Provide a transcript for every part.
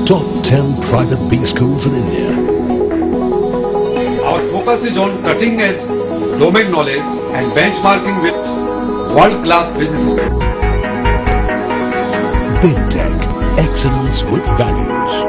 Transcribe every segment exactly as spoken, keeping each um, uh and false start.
top ten private B schools in India. Our focus is on cutting edge domain knowledge and benchmarking with world-class businesses. Big Tech, excellence with values.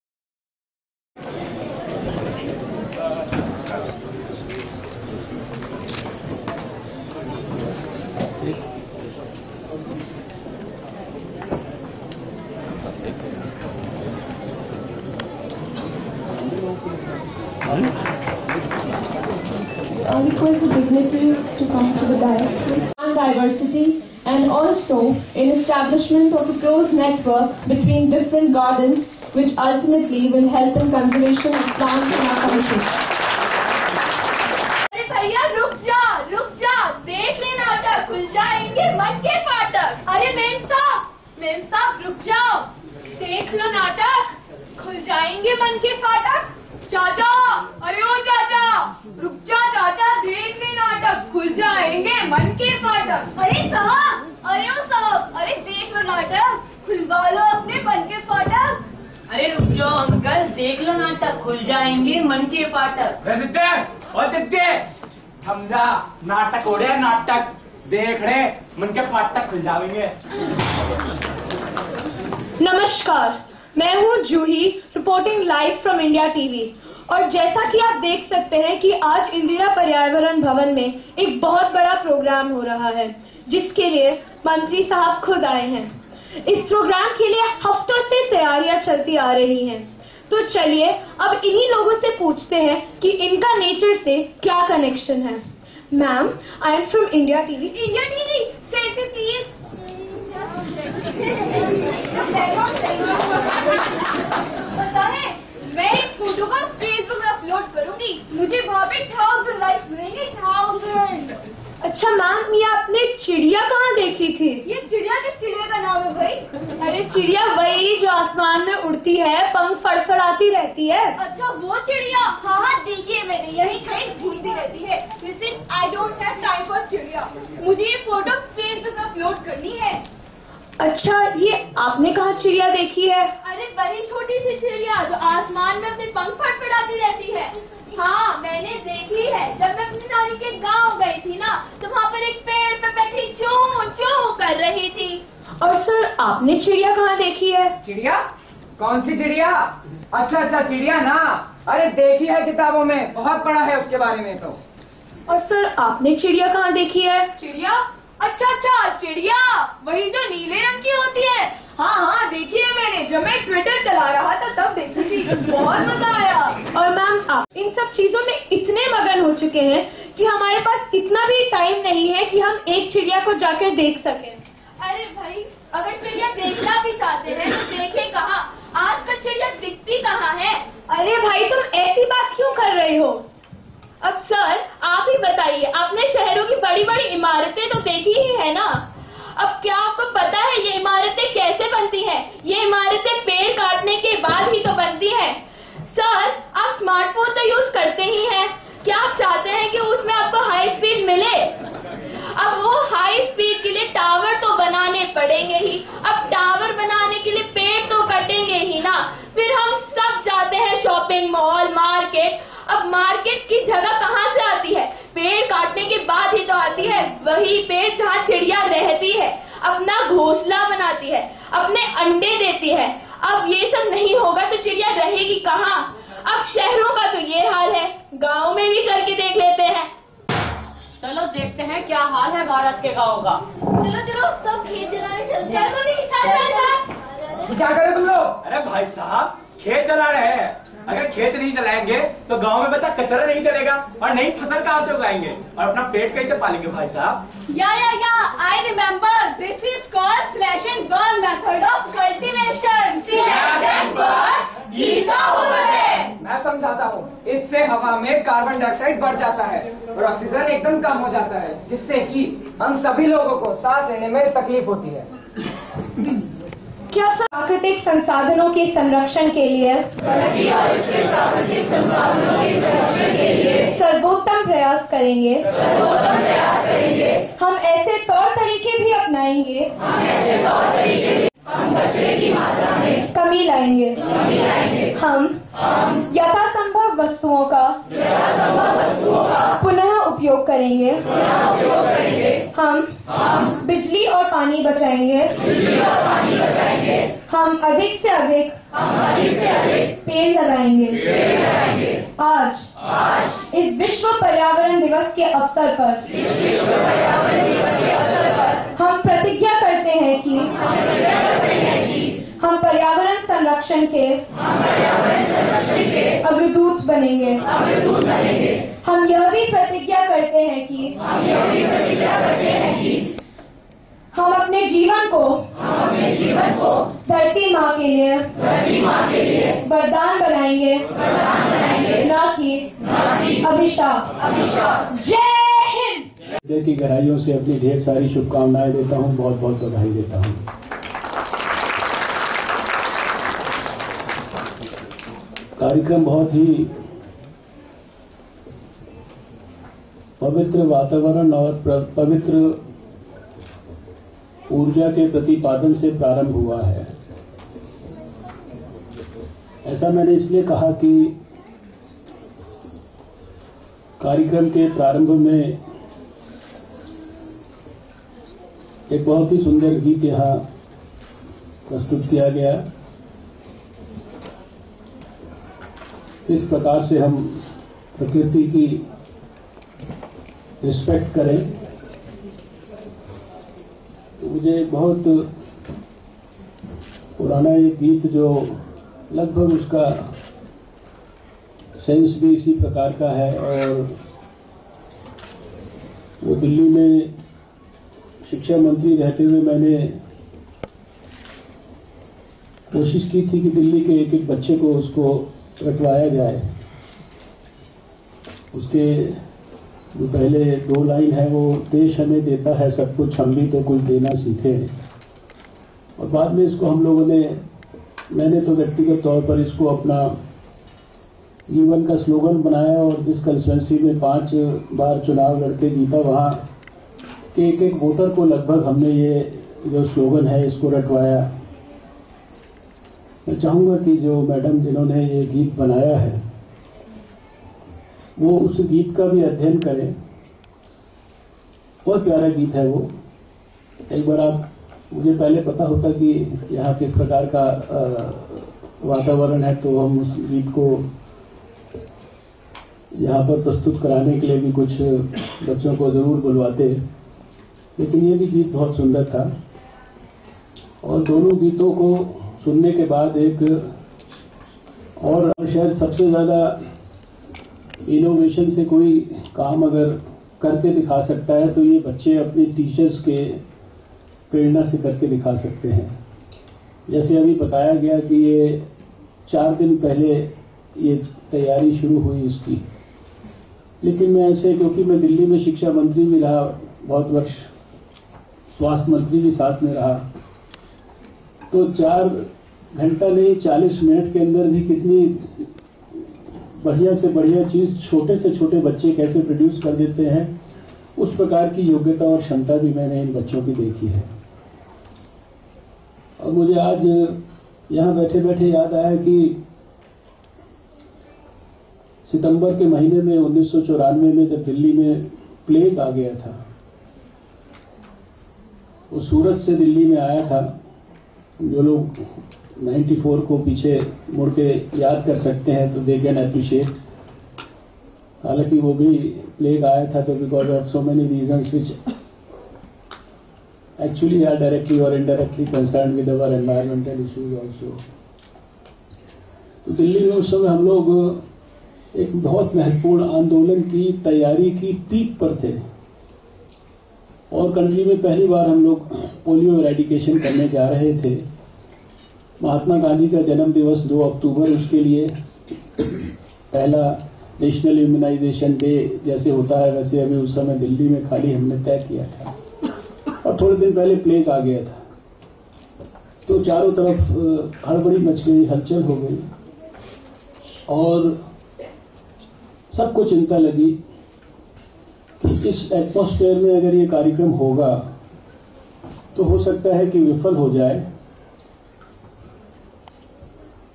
I request the dignitaries to come to the dais on diversity and also in establishment of a close network between different gardens which ultimately will help in conservation of plants in our country. अरे भैया रुक जा रुक जा देख ले नाटक खुल जाएंगे मन के फाटक। अरे मेम साहब मेम साहब रुक जाओ देख लो नाटक खुल जाएंगे मन के फाटक। चाचा अरे ओ चाचा रुक जा चाचा देख ले नाटक खुल जाएंगे मन के फाटक। अरे साहब अरे ओ साहब अरे देख लो नाटक खुलवा लो अपने मन के फाटक। अरे रुक जाओ अंकल देख लो नाटक खुल जाएंगे मन के फाटक। समझा नाटक हो रहा नाटक देख रहे मन के फाटक खुल जाएंगे। नमस्कार, मैं हूँ Juhi reporting live from India TV. और जैसा कि आप देख सकते हैं कि आज इंदिरा पर्यावरण भवन में एक बहुत बड़ा प्रोग्राम हो रहा है जिसके लिए मंत्री साहब खुद आए हैं। इस प्रोग्राम के लिए हफ्तों से तैयारियां चलती आ रही हैं। तो चलिए अब इन्हीं लोगों से पूछते हैं कि इनका नेचर से क्या कनेक्शन है। Ma'am, I am from India TV. India TV selfie please. पता है मैं एक फोटो का फेसबुक में अपलोड करूंगी मुझे वहाँ पे थाउजेंड लाइक्स मिलेंगे थाउजेंड। अच्छा मैम, ये आपने चिड़िया कहाँ देखी थी? ये चिड़िया किस चिड़िया का नाम है भाई? अरे चिड़िया वही जो आसमान में उड़ती है पंख फड़फड़ाती रहती है। अच्छा वो चिड़िया। हाँ हाँ देखिए मैंने यही कहीं घूमती रहती है। वैसे I don't have time for चिड़िया मुझे ये फोटो फेसबुक में अपलोड करनी है। अच्छा ये आपने कहाँ चिड़िया देखी है? अरे वही छोटी सी चिड़िया जो आसमान में अपने पंख फड़फड़ाती रहती है। हाँ मैंने देखी है जब मैं अपनी नानी के गांव गई थी ना तो वहाँ पर एक पेड़ पे बैठी चूं चूं कर रही थी। और सर आपने चिड़िया कहाँ देखी है? चिड़िया? कौन सी चिड़िया? अच्छा अच्छा चिड़िया ना, अरे देखी है किताबों में, बहुत पढ़ा है उसके बारे में तो। और सर आपने चिड़िया कहाँ देखी है? चिड़िया? अच्छा अच्छा चिड़िया वही जो नीले रंग की होती है। हाँ हाँ देखी है मैंने जब मैं ट्विटर चला रहा था तब देखी थी बहुत मजा आया। और मैम आप इन सब चीजों में इतने मगन हो चुके हैं कि हमारे पास इतना भी टाइम नहीं है कि हम एक चिड़िया को जाकर देख सकें। अरे भाई अगर चिड़िया देखना भी चाहते हैं तो देखें कहाँ, आजकल चिड़िया दिखती कहाँ है। अरे भाई तुम ऐसी बात क्यों कर रहे हो? अब सर आप ही बताइए, आपने शहरों की बड़ी बड़ी इमारतें तो देखी ही है ना। अब क्या आपको पता है ये इमारतें कैसे बनती हैं? ये इमारतें पेड़ काटने के बाद ही तो बनती हैं। सर आप स्मार्टफोन तो यूज करते ही हैं, क्या आप चाहते हैं कि उसमें आपको हाई स्पीड मिले? अब वो हाई स्पीड के लिए टावर तो बनाने पड़ेंगे ही। अब टावर बनाने के लिए पेड़ तो कटेंगे ही ना। फिर हम सब जाते हैं शॉपिंग मॉल मार्केट। अब मार्केट की जगह कहाँ से आती है? पेड़ काटने के बाद ही तो आती है। वही पेड़ जहाँ चिड़िया रहती है, अपना घोंसला बनाती है, अपने अंडे देती है। अब ये सब नहीं होगा तो चिड़िया रहेगी कहाँ? अब शहरों का तो ये हाल है, गाँव में भी चल के देख लेते हैं। चलो देखते हैं क्या हाल है भारत के गाँव का। चलो चलो सब खेत जलाने चल चलो भी चल चल। क्या करे तुम लोग? अरे भाई साहब खेत चला रहे हैं, अगर खेत नहीं चलाएंगे तो गांव में बचा कचरा नहीं चलेगा और नई फसल कहाँ से उगाएंगे और अपना पेट कैसे पालेंगे भाई साहब? या या या I remember this is called slash and burn method of cultivation. Slash and burn Geeta बोल रहे। मैं समझाता हूँ, इससे हवा में कार्बन डाइऑक्साइड बढ़ जाता है और ऑक्सीजन एकदम कम हो जाता है जिससे कि हम सभी लोगों को सांस लेने में तकलीफ होती है। क्या सब प्राकृतिक संसाधनों के संरक्षण के लिए सर्वोत्तम प्रयास करेंगे? हम ऐसे तौर तरीके भी अपनाएंगे कचरे की मात्रा में कमी लाएंगे। कमी लाएंगे। हम हम यथासंभव वस्तुओं का यथासंभव वस्तुओं का पुनः उपयोग करेंगे। पुनः उपयोग करेंगे। हम हम बिजली और पानी बचाएंगे। बिजली और पानी बचाएंगे। हम अधिक से अधिक हम अधिक से अधिक पेड़ लगाएंगे। पेड़ लगाएंगे। आज आज इस विश्व पर्यावरण दिवस के अवसर पर इस विश्व पर्यावरण दिवस के अवसर पर हम प्रतिज्ञा करते हैं कि हम प्रतिज्ञा करते हैं कि हम पर्यावरण संरक्षण के हम पर्यावरण संरक्षण के अग्रदूत बनेंगे। अग्रदूत बनेंगे। हम यह भी प्रतिज्ञा करते हैं कि हम यह भी प्रतिज्ञा करते हैं कि हम अपने जीवन को हम अपने जीवन को धरती माँ के लिए धरती माँ के लिए वरदान बनाएंगे, वरदान बनाएंगे, न कि न कि अभिशाप। अभिशाप। जय हिंद। हृदय की गहराइयों से अपनी ढेर सारी शुभकामनाएं देता हूं, बहुत बहुत बधाई देता हूं। कार्यक्रम बहुत ही पवित्र वातावरण और पवित्र ऊर्जा के प्रतिपादन से प्रारंभ हुआ है। ऐसा मैंने इसलिए कहा कि कार्यक्रम के प्रारंभ में एक बहुत ही सुंदर गीत यहाँ प्रस्तुत किया गया। किस प्रकार से हम प्रकृति की रिस्पेक्ट करें, तो मुझे बहुत पुराना एक गीत जो लगभग उसका सेंस भी इसी प्रकार का है, और वो दिल्ली में शिक्षा मंत्री रहते हुए मैंने कोशिश की थी कि दिल्ली के एक एक बच्चे को उसको रटवाया जाए। उसके जो पहले दो लाइन है वो देश हमें देता है सब कुछ, हम भी तो कुछ देना सीखे। और बाद में इसको हम लोगों ने, मैंने तो व्यक्तिगत तौर पर इसको अपना जीवन का स्लोगन बनाया, और जिस कंस्टिट्यूंसी में पांच बार चुनाव लड़के जीता वहां के एक एक वोटर को लगभग हमने ये जो स्लोगन है इसको रटवाया। मैं चाहूंगा कि जो मैडम जिन्होंने ये गीत बनाया है वो उस गीत का भी अध्ययन करें। बहुत प्यारा गीत है वो। एक बार आप, मुझे पहले पता होता कि यहाँ किस प्रकार का वातावरण है, तो हम उस गीत को यहाँ पर प्रस्तुत कराने के लिए भी कुछ बच्चों को जरूर बुलवाते। लेकिन ये भी गीत बहुत सुंदर था, और दोनों गीतों को सुनने के बाद एक और शायद सबसे ज्यादा इनोवेशन से कोई काम अगर करके दिखा सकता है तो ये बच्चे अपने टीचर्स के प्रेरणा से करके दिखा सकते हैं। जैसे अभी बताया गया कि ये चार दिन पहले ये तैयारी शुरू हुई इसकी, लेकिन मैं ऐसे, क्योंकि मैं दिल्ली में शिक्षा मंत्री भी रहा बहुत वर्ष, स्वास्थ्य मंत्री भी साथ में रहा, तो चार घंटा नहीं चालीस मिनट के अंदर भी कितनी बढ़िया से बढ़िया चीज छोटे से छोटे बच्चे कैसे प्रोड्यूस कर देते हैं, उस प्रकार की योग्यता और क्षमता भी मैंने इन बच्चों की देखी है। और मुझे आज यहां बैठे बैठे याद आया कि सितंबर के महीने में उन्नीस सौ चौरानवे में जब दिल्ली में प्लेग आ गया था, वो सूरत से दिल्ली में आया था। जो लोग चौरानवे को पीछे मुड़ के याद कर सकते हैं तो दे कैन अप्रिशिएट। हालांकि वो भी प्लेग आया था तो because of so many reasons which actually are directly और indirectly concern with our environmental issues also. तो दिल्ली में उस समय हम लोग एक बहुत महत्वपूर्ण आंदोलन की तैयारी की पीक पर थे, और कंट्री में पहली बार हम लोग पोलियो एरेडिकेशन करने जा रहे थे। महात्मा गांधी का जन्म दिवस दो अक्टूबर, उसके लिए पहला नेशनल इम्यूनाइजेशन डे जैसे होता है वैसे अभी उस समय दिल्ली में खाली हमने तय किया था, और थोड़े दिन पहले प्लेग आ गया था। तो चारों तरफ हड़बड़ी मच गई, हलचल हो गई, और सबको चिंता लगी कि इस एटमॉस्फेयर में अगर ये कार्यक्रम होगा तो हो सकता है कि विफल हो जाए,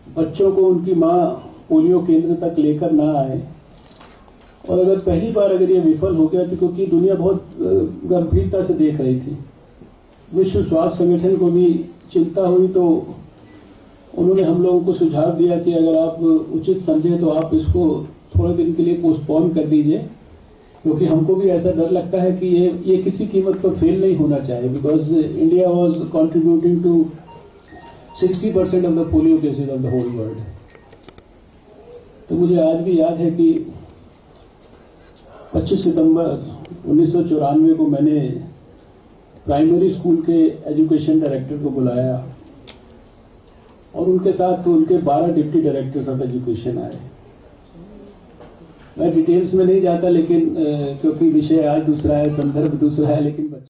बच्चों को उनकी मां पोलियो केंद्र तक लेकर ना आए, और अगर पहली बार अगर ये विफल हो गया तो क्योंकि दुनिया बहुत गंभीरता से देख रही थी, विश्व स्वास्थ्य संगठन को भी चिंता हुई, तो उन्होंने हम लोगों को सुझाव दिया कि अगर आप उचित समझे तो आप इसको थोड़े दिन के लिए पोस्टपोन कर दीजिए, क्योंकि हमको भी ऐसा डर लगता है कि ये ये किसी कीमत पर फेल नहीं होना चाहिए, because India was contributing to sixty percent of the polio cases of the whole world. तो मुझे आज भी याद है कि पच्चीस सितंबर उन्नीस सौ चौरानवे को मैंने प्राइमरी स्कूल के एजुकेशन डायरेक्टर को बुलाया और उनके साथ तो उनके बारह डिप्टी डायरेक्टर्स ऑफ एजुकेशन आए। मैं डिटेल्स में नहीं जाता, लेकिन क्योंकि विषय आज दूसरा है, संदर्भ दूसरा है, लेकिन